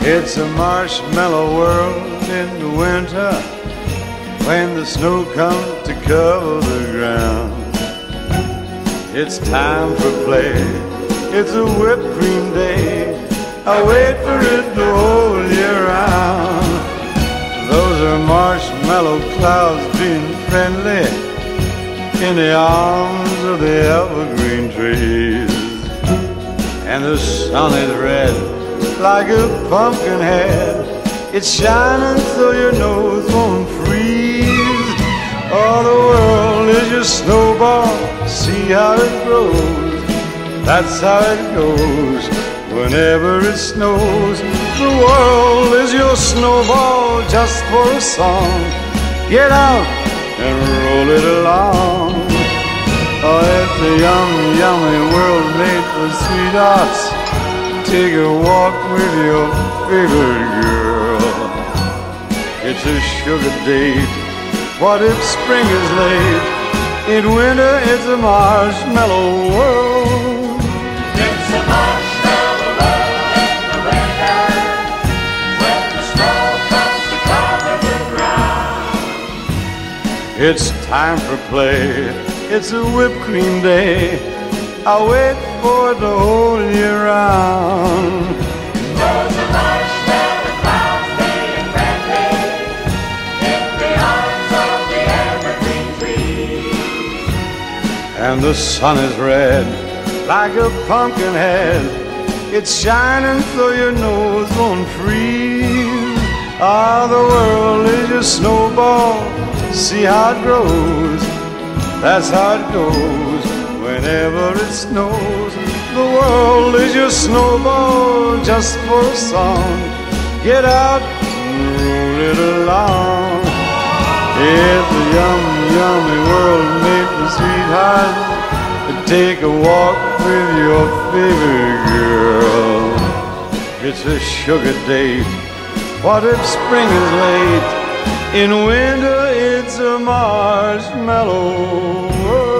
It's a marshmallow world in the winter when the snow comes to cover the ground. It's time for play, it's a whipped cream day. I wait for it the whole year round. Those are marshmallow clouds being friendly in the arms of the evergreen trees. And the sun is red like a pumpkin head. It's shining so your nose won't freeze. Oh, the world is your snowball, see how it grows. That's how it goes whenever it snows. The world is your snowball just for a song. Get out and roll it along. Oh, it's a yummy, yummy world made for sweethearts. Take a walk with your favorite girl. It's a sugar date. What if spring is late? In winter it's a marshmallow world. It's a marshmallow world in the winter when the snow comes to cover the ground. It's time for play, it's a whipped cream day. I wait for it the whole year round. Those are marshmallow clouds being friendly in the arms of the evergreen trees. And the sun is red like a pumpkin head. It's shining so your nose won't freeze. Ah, the world is your snowball, see how it grows. That's how it goes whenever it snows. The world is your snowball just for a song. Get out and roll it along. It's a yummy, yummy world made for sweethearts. Take a walk with your favorite girl. It's a sugar date. What if spring is late? In winter it's a marshmallow world.